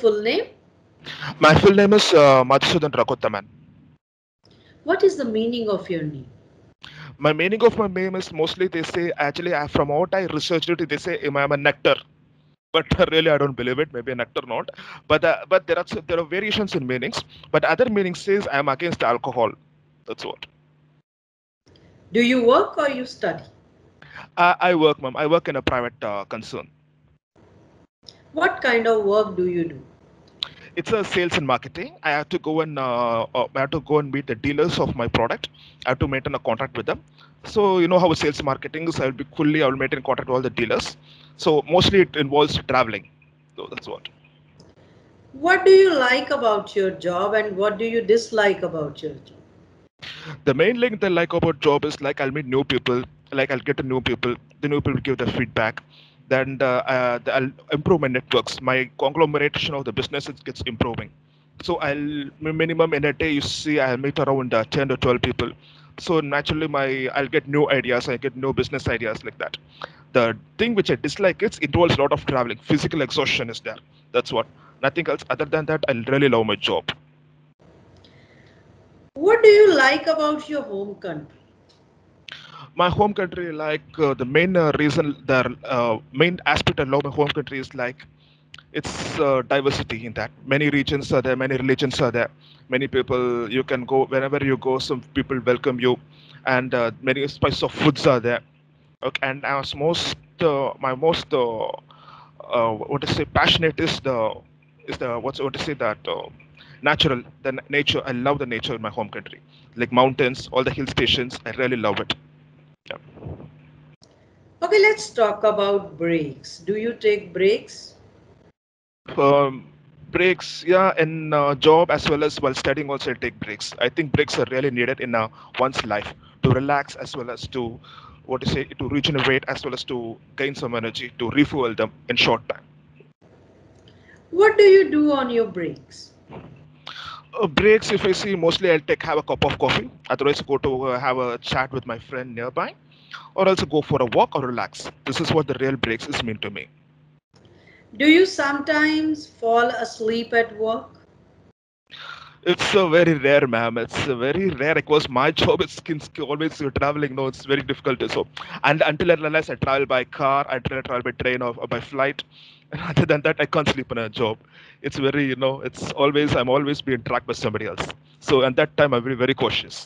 full name? My full name is Madhusudan Rakotaman. What is the meaning of your name? My meaning of my name is mostly they say actually from what I researched it they say I'm a nectar, but really I don't believe it. Maybe a nectar not, but there are variations in meanings. But other meaning says I am against alcohol. That's what. Do you work or you study? I work, ma'am. I work in a private concern. What kind of work do you do? It's a sales and marketing. I have to go and meet the dealers of my product. I have to maintain a contract with them. So you know how sales marketing is. I will maintain contact with all the dealers. So mostly it involves traveling. So that's what. What do you like about your job and what do you dislike about your job? The main thing that I like about job is like I'll meet new people. Like I'll get to know people. The new people give the feedback. Then I'll improve my networks. My conglomeration of the business gets improving. So minimum in a day you see I'll meet around 10 to 12 people. So naturally I'll get new ideas. I get new business ideas like that. The thing which I dislike is it involves a lot of traveling. Physical exhaustion is there. That's what. Nothing else other than that. I really love my job. What do you like about your home country? My home country, like the main reason, the main aspect I love my home country is like it's diversity in that many regions are there, many religions are there, many people you can go whenever you go. Some people welcome you, and many spices of foods are there. Okay, and as my most what to say passionate is the what to say that natural nature. I love the nature in my home country, like mountains, all the hill stations. I really love it. Yeah. Okay, let's talk about breaks. Do you take breaks? um, Breaks, yeah, in job as well as while studying also I take breaks. I think breaks are really needed in one's life to relax as well as to what to say to regenerate as well as to gain some energy to refuel them in short time. What do you do on your breaks? Breaks, if I see, mostly I'll take have a cup of coffee, otherwise go to have a chat with my friend nearby, or also go for a walk or relax. This is what the real breaks is mean to me. Do you sometimes fall asleep at work? It's a very rare, ma'am. It's a very rare because my job is always traveling. No, it's very difficult. So, and until I realize I travel by car, I travel by train or by flight. And other than that, I can't sleep in a job. It's very, it's always I'm always being tracked by somebody else. So, at that time, I'm very, very cautious.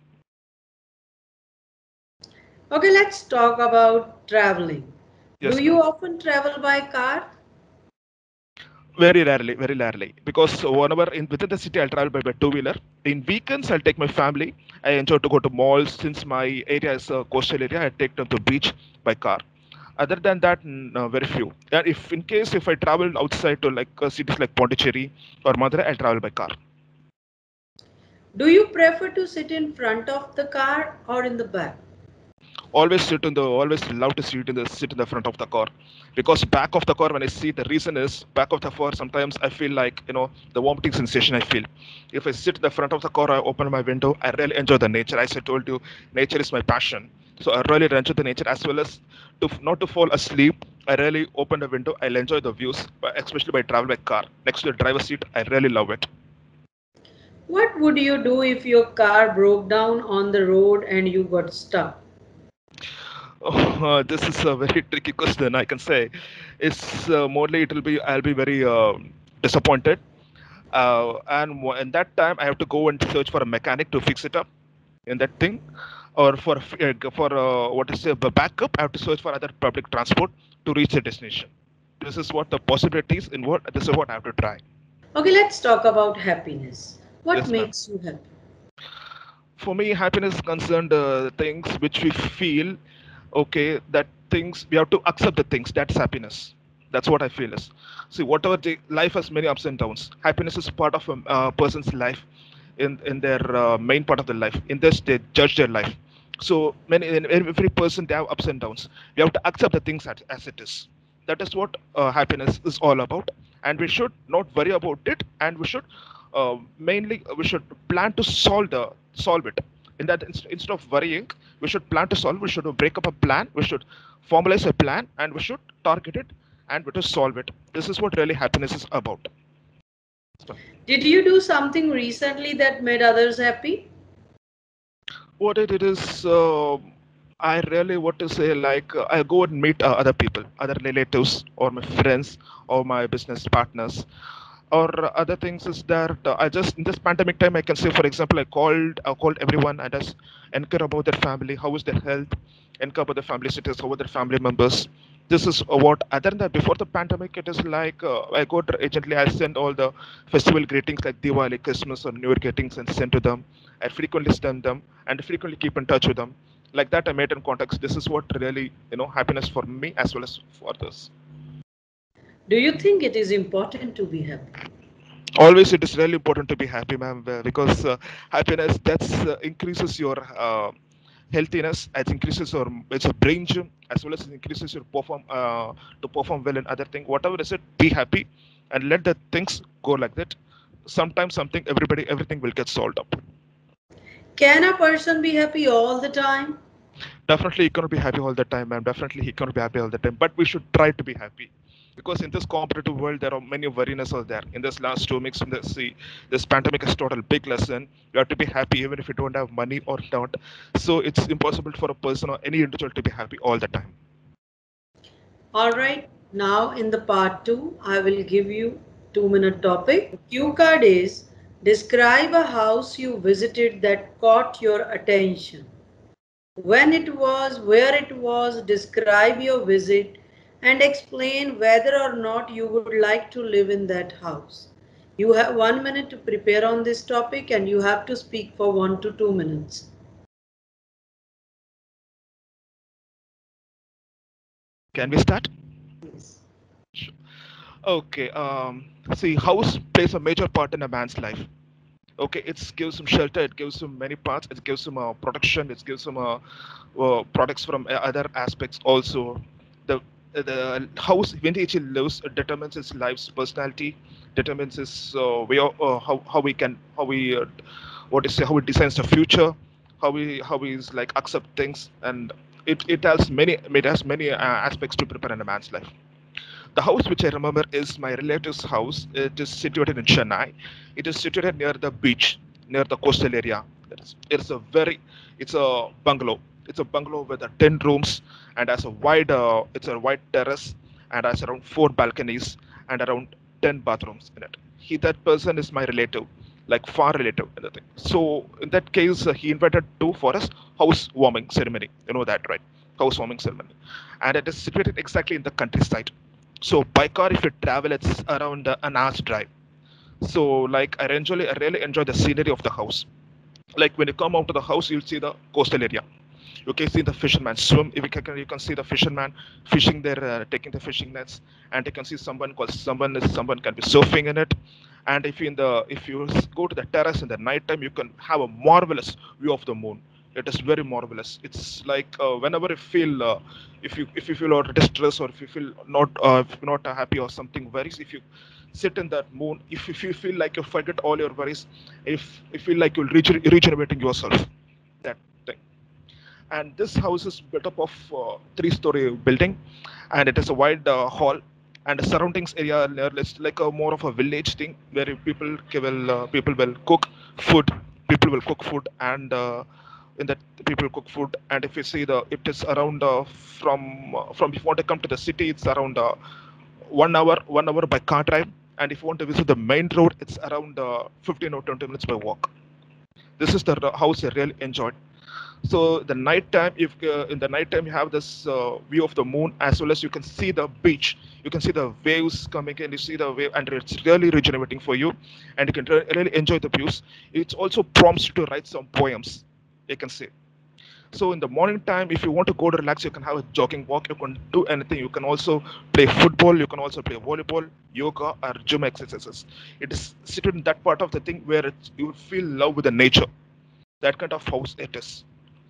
Okay, let's talk about traveling. Do Yes, you ma'am. often travel by car? Very rarely. Because whenever within the city, I'll travel by two-wheeler. In weekends, I'll take my family. I enjoy to go to malls. Since my area is a coastal area, I take them to beach by car. Other than that, very few. And if in case if I travel outside to like cities like Pondicherry or Madurai, I'll travel by car. Do you prefer to sit in front of the car or in the back? Always love to sit in the front of the car, because back of the car when I see the reason is back of the car sometimes I feel like the vomiting sensation I feel. If I sit in the front of the car, I open my window, I really enjoy the nature. As I told you, nature is my passion. So I really enjoy the nature as well as to not to fall asleep. I really open the window. I'll enjoy the views, but especially by travel by car next to the driver's seat. I really love it. What would you do if your car broke down on the road and you got stuck? Oh, this is a very tricky question. I can say, it's mostly it will be I'll be very disappointed, in that time I have to go and search for a mechanic to fix it up in that thing, or for what is a backup. I have to search for other public transport to reach the destination. This is what the possibilities in what this is what I have to try. Okay, let's talk about happiness. What Yes, ma'am. makes you happy? For me, happiness is concerned things which we feel okay, that things we have to accept the things, that's happiness. That's what I feel is, see, whatever life has many ups and downs. Happiness is part of a person's life, in their main part of their life. In this they judge their life. So many in every person they have ups and downs. We have to accept the things as it is. That is what happiness is all about, and we should not worry about it, and we should mainly we should plan to solve it. In that instead of worrying, we should plan to solve. We should break up a plan. We should formalize a plan, and we should target it, and we should solve it. This is what really happiness is about. Did you do something recently that made others happy? What I did is, I really want to say, like, I go and meet other people, other relatives, or my friends, or my business partners, or other things. Is that I just in this pandemic time, I can say, for example, I called everyone and just inquire about their family, how is their health, inquire about the family status, how are their family members. This is what other than that, before the pandemic, it is like I go to urgently, I send all the festival greetings like Diwali, Christmas, or New Year greetings and send to them. I frequently send them and frequently keep in touch with them. Like that, I made in context. This is what really, happiness for me as well as for others. Do you think it is important to be happy? Always, it is really important to be happy, ma'am, because happiness that's increases your healthiness. It increases your it's a brain gym as well as it increases your perform well in other thing. Whatever is it, be happy and let the things go like that. Sometimes something everything will get solved up. Can a person be happy all the time? Definitely, he cannot be happy all the time, ma'am. Definitely, he cannot be happy all the time. But we should try to be happy, because in this competitive world, there are many worriness out there. In this last 2 weeks, in the see, this pandemic has taught a big lesson. You have to be happy even if you don't have money or don't. So it's impossible for a person or any individual to be happy all the time. All right. Now in the part 2, I will give you 2-minute topic. Cue card is describe a house you visited that caught your attention. When it was, where it was, describe your visit and explain whether or not you would like to live in that house. You have 1 minute to prepare on this topic and you have to speak for 1 to 2 minutes. Can we start? Yes. Sure. Okay. See, house plays a major part in a man's life. Okay, it gives him shelter, it gives him many parts, it gives him protection, it gives him products from other aspects also. The house when he lives determines his life's personality, determines his way of, how we what is how he designs the future, how he's like accept things, and it has many aspects to prepare in a man's life. The house which I remember is my relative's house. It is situated in Chennai. It is situated near the beach, near the coastal area. It's a it's a bungalow. It's a bungalow with 10 rooms and has it's a wide terrace and has around 4 balconies and around 10 bathrooms in it. That person is my relative, like far relative in the thing. So in that case, he invited to for us housewarming ceremony. You know that, right? Housewarming ceremony, and it is situated exactly in the countryside. So by car, if you travel, it's around an hour's drive. So like I really enjoy the scenery of the house. Like when you come out of the house, you'll see the coastal area. You can see the fisherman swim. If you can see the fisherman fishing there, taking the fishing nets, and you can see someone can be surfing in it. And if you go to the terrace in the night time, you can have a marvelous view of the moon. It is very marvelous. It's like whenever you feel if you feel or distress or if you feel if you're not happy or something worries, if you sit in that moon, if you feel like you forget all your worries, if you feel like you'll regenerating yourself, that thing. And this house is built up of 3-story building, and it is a wide hall and the surroundings area near it's like a more of a village thing where people will cook food. People will cook food, and in that people cook food. And if you see it is around from if you want to come to the city, it's around 1 hour by car drive. And if you want to visit the main road, it's around 15 or 20 minutes by walk. This is the house I really enjoyed. So the night time, if in the night time you have this view of the moon, as well as you can see the beach, you can see the waves coming in, you see the wave, and it's really regenerating for you, and you can really enjoy the views. It also prompts you to write some poems, you can say. So in the morning time, if you want to go to relax, you can have a jogging walk. You can do anything. You can also play football. You can also play volleyball, yoga, or gym exercises. It is situated in that part of the thing where you will feel love with the nature. That kind of house it is.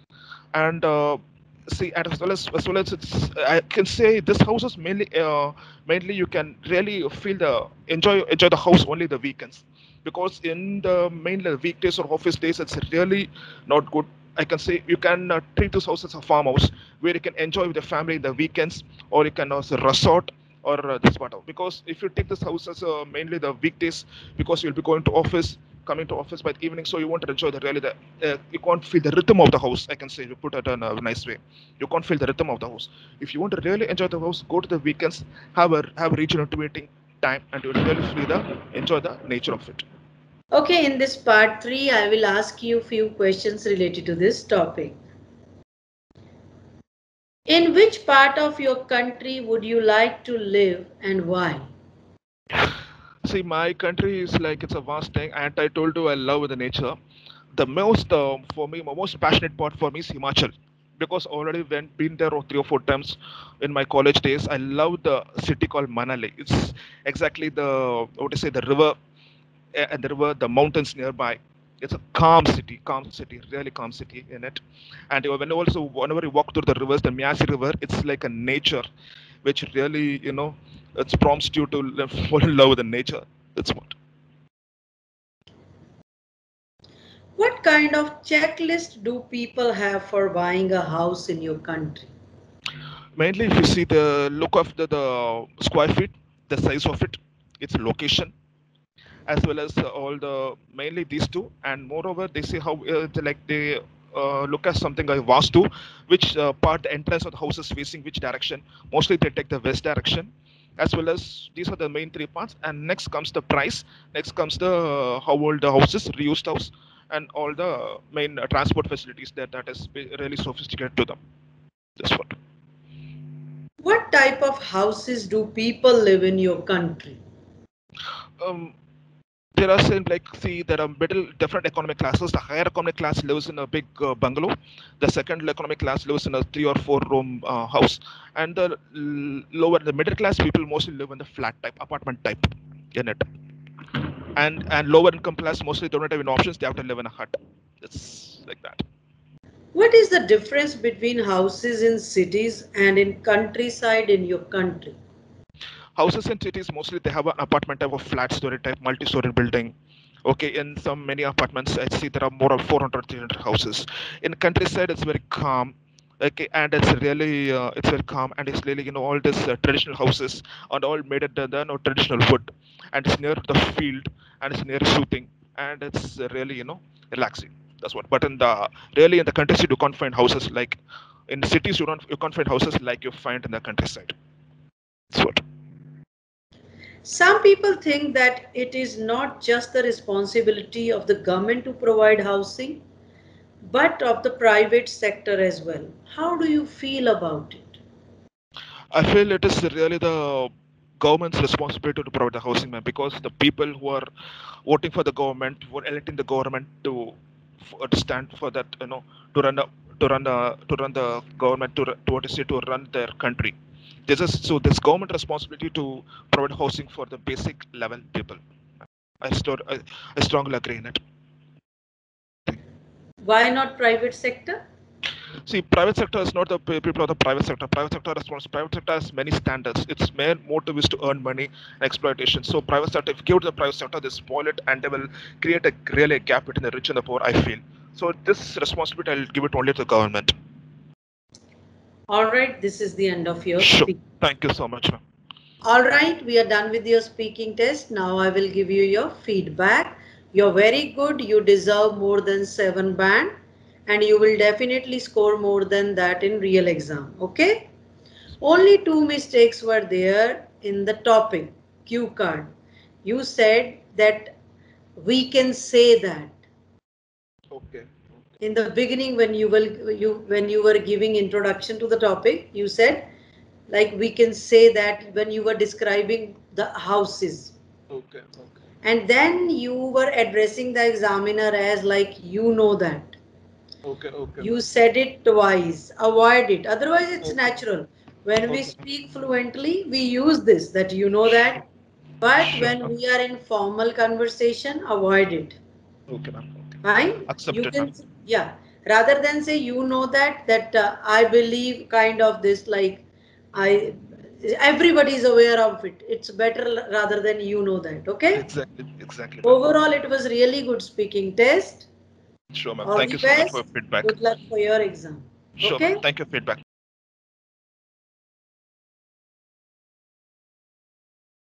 And see, and as well as it's I can say this house is mainly you can really feel the enjoy the house only the weekends, because in the mainly weekdays or office days it's really not good. I can say you can treat this house as a farmhouse where you can enjoy with the family in the weekends, or you can also resort or this part of, because if you take this house as mainly the weekdays, because you'll be going to office, coming to office by the evening, so you won't enjoy the really the you can't feel the rhythm of the house, I can say, you put it in a nice way. You can't feel the rhythm of the house. If you want to really enjoy the house, go to the weekends, have a rejuvenating time, and you'll really feel the enjoy the nature of it. Okay, in this part 3, I will ask you a few questions related to this topic. In which part of your country would you like to live and why? See, my country is like it's a vast thing, and I told you I love the nature. The most for me, my most passionate part for me is Himachal, because already when been there 3 or 4 times in my college days. I love the city called Manali. It's exactly the what to say the river and the mountains nearby. It's a calm city, really calm city in it. And when also whenever you walk through the rivers, the Miasi River, it's like a nature, which really it prompts you to fall in love with the nature. That's what. What kind of checklist do people have for buying a house in your country? Mainly, if you see the look of the square feet, the size of it, its location, as well as all the mainly these two, and moreover, they see how they look at something like vastu, which part the entrance of the house is facing which direction. Mostly, they take the west direction, as well as these are the main three parts. And next comes the price. Next comes the how old the house is, reused house, and all the main transport facilities that is really sophisticated to them. That's what. What type of houses do people live in your country? Um, there are same like see there are middle different economic classes. The higher economic class lives in a big bungalow. The second economic class lives in a 3 or 4 room house, and lower the middle class people mostly live in the flat type apartment type in it. And lower income class mostly don't have any options. They have to live in a hut. It's like that. What is the difference between houses in cities and in countryside in your country? Houses in cities mostly they have an apartment type of flat story type multi-story building. Okay, in some many apartments I see there are more than 400 300 houses. In countryside it's very calm. Okay, and it's very calm, and it's really all these traditional houses and all made at the no, traditional wood, and it's near the field, and it's near shooting, and it's really relaxing. That's what. But in the really in the countryside you can't find houses like in the cities. You can't find houses like you find in the countryside. That's what. Some people think that it is not just the responsibility of the government to provide housing, but of the private sector as well. How do you feel about it? I feel it is really the government's responsibility to provide the housing, man, because the people who are voting for the government, who are electing the government to stand for that, to run the to run the government to what to say to run their country. This government responsibility to provide housing for the basic level people. I strongly agree in it. Why not private sector? See, private sector is not the people of the private sector. Private sector has many standards. Its main motive is to earn money and exploitation. So private sector, if you give to the private sector, they spoil it and they will create a really a gap between the rich and the poor, I feel. So this responsibility, I'll give it only to the government. All right, this is the end of your Sure. speech. Thank you so much, ma'am. All right, we are done with your speaking test. Now I will give you your feedback. You're very good. You deserve more than 7 band and you will definitely score more than that in real exam. Okay? Only 2 mistakes were there in the topic cue card. You said that we can say that. Okay. In the beginning when you were giving introduction to the topic, you said like we can say that when you were describing the houses, Okay. Okay. and then you were addressing the examiner as like you know that Okay. Okay, you ma'am. said it twice, avoid it, otherwise it's Okay. natural. When we Okay. speak fluently we use this that you know Sure. that, but Sure, when ma'am. we are in formal conversation avoid it. Okay, ma'am. Okay. Fine. You Accepted, can, ma'am. yeah. Rather than say you know that I believe kind of this like I everybody is aware of it. It's better rather than you know that. Okay. Exactly. Exactly, ma'am. Overall, it was really good speaking test. Sure, ma'am. All Thank the you so much for best. your feedback. Good luck for your exam. Sure, ma'am. Okay. Thank you for feedback.